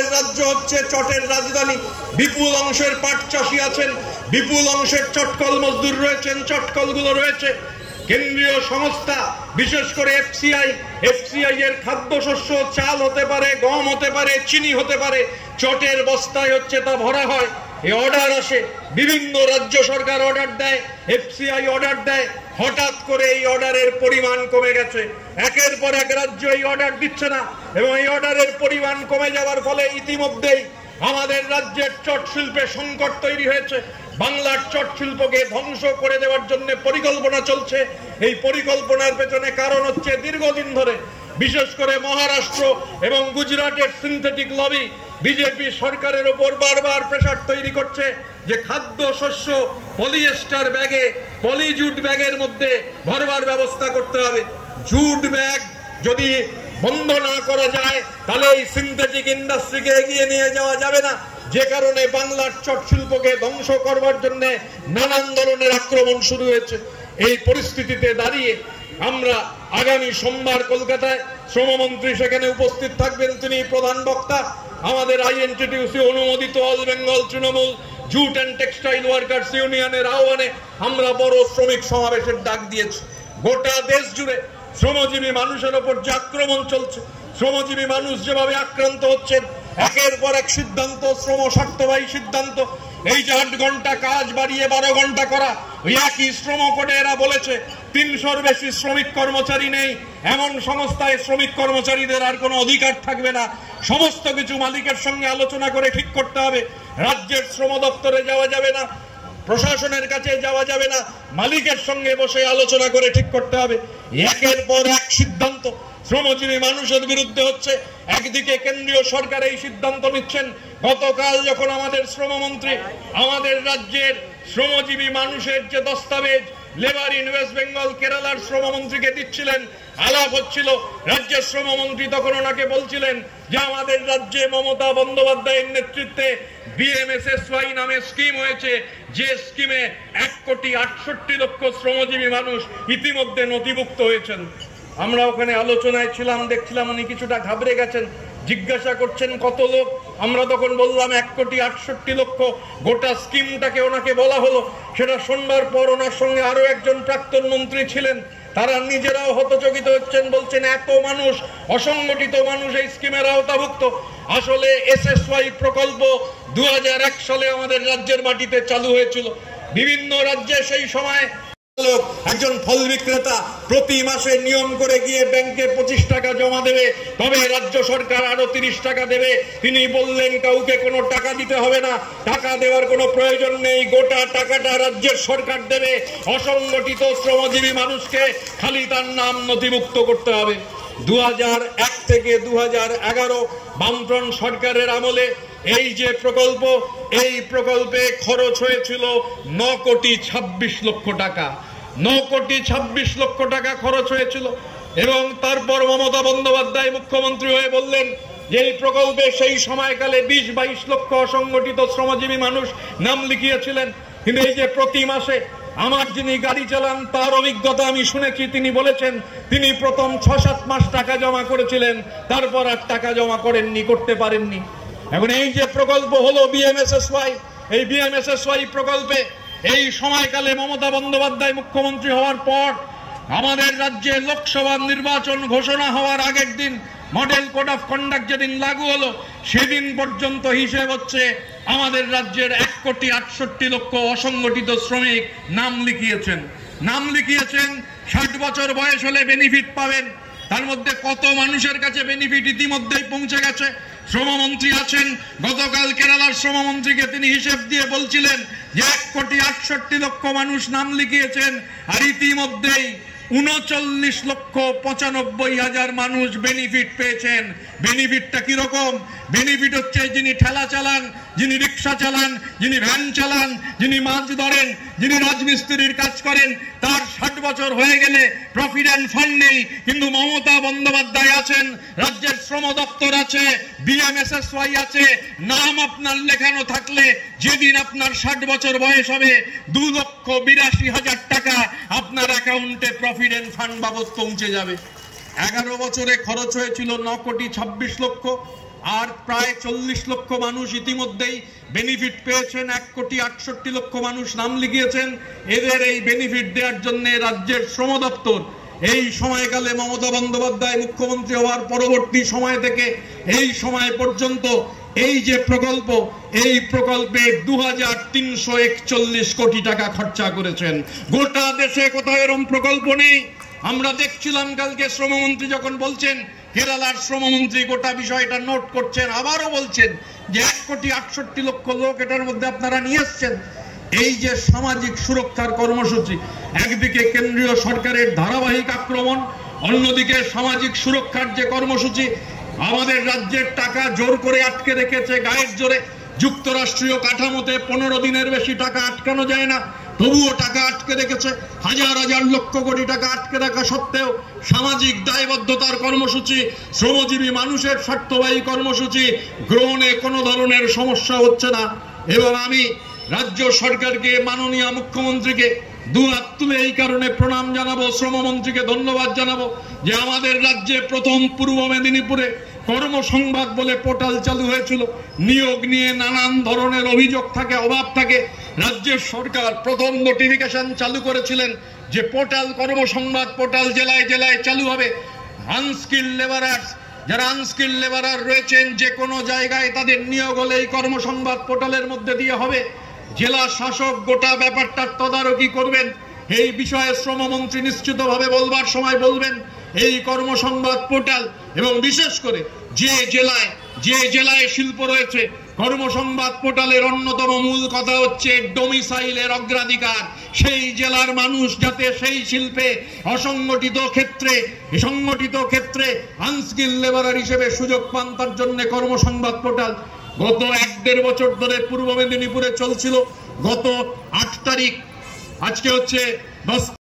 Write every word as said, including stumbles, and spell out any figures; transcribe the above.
রাজ্য হচ্ছে চটের রাজধানী। বিপুল অংশের পাট চাষী আছেন, বিপুল অংশের চটকল মজদুর রয়েছেন, চটকলগুলো রয়েছে। কেন্দ্রীয় সংস্থা বিশেষ করে এফসিআই, এফসিআই এর খাদ্যশস্য চাল হতে পারে, গম হতে পারে, চিনি হতে পারে, চটের বস্তায় হচ্ছে তা ভরা হয়। এই অর্ডার আসে, বিভিন্ন রাজ্য সরকার অর্ডার দেয়, এফসিআই অর্ডার দেয়। হঠাৎ করে এই অর্ডারের পরিমাণ কমে গেছে, একের পর এক রাজ্য এই অর্ডার দিচ্ছে না, এবং এই অর্ডারের পরিমাণ কমে যাওয়ার ফলে ইতিমধ্যেই আমাদের রাজ্যের চট শিল্পে সংকট তৈরি হয়েছে। বাংলার চট শিল্পকে ধ্বংস করে দেওয়ার জন্য পরিকল্পনা চলছে। এই পরিকল্পনার পেছনে কারণ হচ্ছে দীর্ঘদিন ধরে বিশেষ করে মহারাষ্ট্র এবং গুজরাটের সিনথেটিক লবি বিজেপি সরকারের উপর বারবার প্রেসার তৈরি করছে যে খাদ্য শস্য পলিয়েস্টার ব্যাগে, পলিজুট ব্যাগের মধ্যে ভরবার ব্যবস্থা করতে হবে। জুট ব্যাগ যদি বন্ধ না করা যায় তাহলে এই সিনথেটিক ইন্ডাস্ট্রিকে এগিয়ে নিয়ে যাওয়া যাবে না, যে কারণে বাংলার চট শিল্পকে ধ্বংস করবার জন্য নানান ধরনের আক্রমণ শুরু হয়েছে। এই পরিস্থিতিতে দাঁড়িয়ে আমরা আগামী সোমবার কলকাতায় শ্রমমন্ত্রী সেখানে উপস্থিত থাকবেন, তিনি প্রধান বক্তা। আমাদের আইএনটিটিউসি অনুমোদিত all Bengal Trinamool jute and textile workers ইউনিয়নের আহ্বানে আমরা বড় শ্রমিক সমাবেশের ডাক দিয়েছি। গোটা দেশ জুড়ে শ্রমজীবী মানুষের ওপর যে আক্রমণ চলছে, শ্রমজীবী মানুষ যেভাবে আক্রান্ত হচ্ছেন, একের পর এক সিদ্ধান্ত, শ্রম স্বার্থবাহী সিদ্ধান্ত, এই যে আট ঘন্টা কাজ বাড়িয়ে বারো ঘন্টা করা, ওই একই শ্রম কোডে এরা বলেছে তিনশোর বেশি শ্রমিক কর্মচারী নেই, এমন সংস্থায় শ্রমিক কর্মচারীদের আর কোনো অধিকার থাকবে না। সমস্ত কিছু মালিকের সঙ্গে আলোচনা করে ঠিক করতে হবে। রাজ্যের শ্রম দপ্তরে যাওয়া যাবে না, প্রশাসনের কাছে যাওয়া যাবে না, মালিকের সঙ্গে বসে আলোচনা করে ঠিক করতে হবে। একের পর এক সিদ্ধান্ত শ্রমজীবী মানুষের বিরুদ্ধে হচ্ছে। একদিকে কেন্দ্রীয় সরকার এই সিদ্ধান্ত নিচ্ছেন। গতকাল যখন আমাদের শ্রমমন্ত্রী আমাদের রাজ্যের শ্রমজীবী মানুষের যে দস্তাবেজ লেবার ইন ওয়েস্ট বেঙ্গল কেরালার শ্রমমন্ত্রীকে দিচ্ছিলেন, আলাপ হচ্ছিল, রাজ্যের শ্রমমন্ত্রী তখন ওনাকে বলছিলেন যে আমাদের রাজ্যে মমতা বন্দ্যোপাধ্যায়ের নেতৃত্বে বিএমএসএসওয়াই নামে স্কিম হয়েছে, যে স্কিমে এক কোটি আটষট্টি লক্ষ শ্রমজীবী মানুষ ইতিমধ্যে নথিভুক্ত হয়েছেন। আমরা ওখানে আলোচনায় ছিলাম, দেখছিলাম উনি কিছুটা ঘাবড়ে গেছেন, জিজ্ঞাসা করছেন কত লোক। আমরা তখন বললাম এক কোটি আটষট্টি লক্ষ। গোটা স্কিমটাকে ওনাকে বলা হলো, সেটা শোনবার পর ওনার সঙ্গে আরো একজন প্রাক্তন মন্ত্রী ছিলেন, তারা নিজেরাও হতচকিত হচ্ছেন, বলছেন এত মানুষ, অসংগঠিত মানুষ এই স্কিমের আওতাভুক্ত। আসলে এসএসওয়াই প্রকল্প দু হাজার এক সালে আমাদের রাজ্যের মাটিতে চালু হয়েছিল। বিভিন্ন রাজ্যে সেই সময় একজন ফল বিক্রেতা প্রতি মাসে নিয়ম করে গিয়ে ব্যাংকে পঁচিশ টাকা জমা দেবে, তবে রাজ্য সরকার আরো তিরিশ টাকা দেবে। তিনি বললেন কাউকে কোনো টাকা দিতে হবে না, টাকা দেওয়ার কোনো প্রয়োজন নেই, গোটা টাকাটা রাজ্যের সরকার দেবে। অসংগঠিত শ্রমজীবী মানুষকে খালি তার নাম নথিভুক্ত করতে হবে। দু হাজার এক থেকে দু হাজার এগারো বামফ্রন্ট সরকারের আমলে এই যে প্রকল্প, এই প্রকল্পে খরচ হয়েছিল ন কোটি ছাব্বিশ লক্ষ টাকা, ন কোটি ছাব্বিশ লক্ষ টাকা খরচ হয়েছিল। এবং তারপর মমতা বন্দ্যোপাধ্যায় মুখ্যমন্ত্রী হয়ে বললেন যে এই প্রকল্পে সেই সময়কালে বিশ বাইশ লক্ষ অসংগঠিত শ্রমজীবী মানুষ নাম লিখিয়েছিলেন। কিন্তু এই যে প্রতি মাসে, আমার যিনি গাড়ি চালান তার অভিজ্ঞতা আমি শুনেছি, তিনি বলেছেন তিনি প্রথম ছ সাত মাস টাকা জমা করেছিলেন, তারপর আর টাকা জমা করেননি, করতে পারেননি। এখন এই যে প্রকল্প হলো বিএমএসএসওয়াই, এই বিএমএসএসওয়াই প্রকল্পে এই সময়কালে মমতা বন্দ্যোপাধ্যায় মুখ্যমন্ত্রী হওয়ার পর আমাদের রাজ্যে লোকসভা নির্বাচন ঘোষণা হওয়ার আগের দিন মডেল কোড অফ কন্ডাক্ট যেদিন লাগু হলো, সেদিন পর্যন্ত হিসেব হচ্ছে আমাদের রাজ্যের এক কোটি আটষট্টি লক্ষ অসংগঠিত শ্রমিক নাম লিখিয়েছেন। নাম লিখিয়েছেন ষাট বছর বয়স হলে বেনিফিট পাবেন। তার মধ্যে কত মানুষের কাছে বেনিফিট ইতিমধ্যেই পৌঁছে গেছে। শ্রমমন্ত্রী আছেন, গতকাল কেরালার শ্রমমন্ত্রীকে তিনি হিসেব দিয়ে বলছিলেন যে এক কোটি আটষট্টি লক্ষ মানুষ নাম লিখিয়েছেন, আর ইতিমধ্যেই উনচল্লিশ লক্ষ পঁচানব্বই হাজার মানুষ বেনিফিট পেয়েছেন। বেনিফিটটা কিরকম? বেনিফিট হচ্ছে যিনি ঠেলা চালান, যিনি রিক্সা চালান, যিনি ভ্যান চালান, যিনি মাছ ধরেন, যিনি রাজমিস্ত্রির কাজ করেন, তার ষাট বছর হয়ে গেলে প্রভিডেন্ট ফান্ড নেই, কিন্তু মমতা বন্দ্যোপাধ্যায় আছেন, রাজ্যের শ্রম দপ্তর আছে, বিএমএসএসওয়াই আছে, নাম আপনার লেখানো থাকলে যেদিন আপনার ষাট বছর বয়স হবে দু লক্ষ বিরাশি হাজার টাকা আপনার অ্যাকাউন্টে প্রভিডেন্ট ফান্ড বাবদ পৌঁছে যাবে। এগারো বছরে খরচ হয়েছিল ন কোটি ছাব্বিশ লক্ষ। আর প্রায় চল্লিশ লক্ষ মানুষ ইতিমধ্যেই বেনিফিট পেয়েছেন। এক কোটি আটষট্টি লক্ষ মানুষ নাম লিখিয়েছেন। এদের এই বেনিফিট দেওয়ার জন্য রাজ্যের শ্রম দপ্তর এই সময়কালে মমতা বন্দ্যোপাধ্যায় মুখ্যমন্ত্রী হওয়ার পরবর্তী সময় থেকে এই সময় পর্যন্ত এই যে প্রকল্প, এই প্রকল্পে দু হাজার তিনশো একচল্লিশ কোটি টাকা খরচা করেছেন। গোটা দেশে কোথাও এরকম প্রকল্প নেই। আমরা দেখছিলাম কালকে শ্রমমন্ত্রী যখন বলছেন, কেরালার শ্রমমন্ত্রী গোটা বিষয়টা নোট করছেন, আবারও বলছেন যে এক কোটি আটষট্টি লক্ষ লোক এটার মধ্যে আপনারা নিয়ে এসছেন। এই যে সামাজিক সুরক্ষার কর্মসূচি, একদিকে কেন্দ্রীয় সরকারের ধারাবাহিক আক্রমণ, অন্যদিকে সামাজিক সুরক্ষার যে কর্মসূচি, আমাদের রাজ্যের টাকা জোর করে আটকে রেখেছে গায়ের জোরে। যুক্তরাষ্ট্রীয় কাঠামোতে পনেরো দিনের বেশি টাকা আটকানো যায় না, তবুও টাকা আটকে রেখেছে। হাজার হাজার লক্ষ কোটি টাকা আটকে রাখা সত্ত্বেও সামাজিক দায়বদ্ধতার কর্মসূচি, শ্রমজীবী মানুষের স্বার্থবাহী কর্মসূচি গ্রহণে কোনো ধরনের সমস্যা হচ্ছে না। এবং আমি রাজ্য সরকারকে, মাননীয় মুখ্যমন্ত্রীকে দু হাত তুলে এই কারণে প্রণাম জানাবো, শ্রমমন্ত্রীকে ধন্যবাদ জানাবো যে আমাদের রাজ্যে প্রথম পূর্ব মেদিনীপুরে কর্মসংবাদ বলে পোর্টাল চালু হয়েছিল। নিয়োগ নিয়ে নানান ধরনের অভিযোগ থাকে, অভাব থাকে। রাজ্যের সরকার প্রথম নোটিফিকেশন চালু করেছিলেন যে পোর্টাল, কর্মসংবাদ পোর্টাল জেলায় জেলায় চালু হবে। আনস্কিল লেবারার্স, যারা আনস্কিল লেবারার রয়েছেন, যে কোনো জায়গায় তাদের নিয়োগ হলে এই কর্মসংবাদ পোর্টালের মধ্যে দিয়ে হবে। জেলা শাসক গোটা ব্যাপারটার তদারকি করবেন। এই বিষয়ে শ্রমমন্ত্রী নিশ্চিতভাবে বলবার সময় বলবেন এই কর্মসংবাদ পোর্টাল, এবং বিশেষ করে যে জেলায় যে জেলায় শিল্প রয়েছে, কর্মসংবাদ পোর্টালের অন্যতম মূল কথা হচ্ছে ডোমিসাইলের অগ্রাধিকার। সেই জেলার মানুষ যাতে সেই শিল্পে, অসংগঠিত ক্ষেত্রে, সংগঠিত ক্ষেত্রে আনস্কিল লেবারার হিসেবে সুযোগ পান, তার জন্য কর্মসংবাদ পোর্টাল গত এক দেড় বছর ধরে পূর্ব মেদিনীপুরে চলছিল। গত আট তারিখ, আজকে হচ্ছে দশ